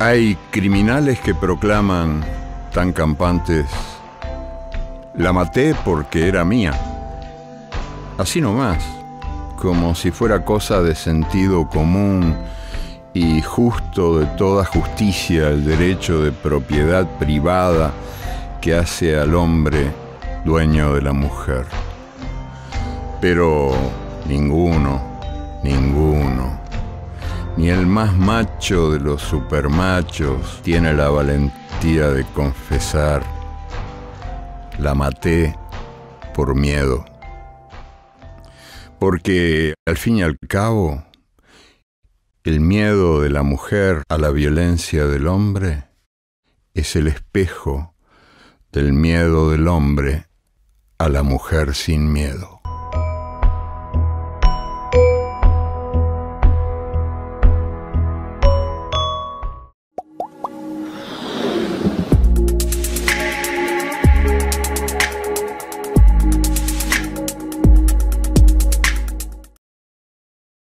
Hay criminales que proclaman tan campantes: la maté porque era mía. Así nomás, como si fuera cosa de sentido común y justo de toda justicia el derecho de propiedad privada que hace al hombre dueño de la mujer. Pero ninguno, ni el más macho de los supermachos tiene la valentía de confesar: la maté por miedo. Porque, al fin y al cabo, el miedo de la mujer a la violencia del hombre es el espejo del miedo del hombre a la mujer sin miedo.